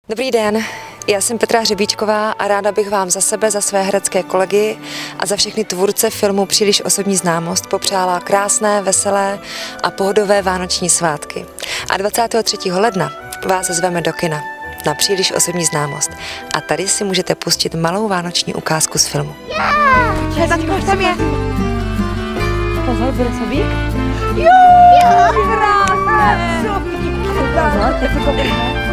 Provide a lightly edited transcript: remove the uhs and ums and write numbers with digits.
Dobrý den, já jsem Petra Hřebíčková a ráda bych vám za sebe, za své herecké kolegy a za všechny tvůrce filmu Příliš osobní známost popřála krásné, veselé a pohodové vánoční svátky. A 23. ledna vás zveme do kina na Příliš osobní známost. A tady si můžete pustit malou vánoční ukázku z filmu. Hej, taťko, už tam je. Pozor, bude sobík? Jo! Krásné! Pozor, teď to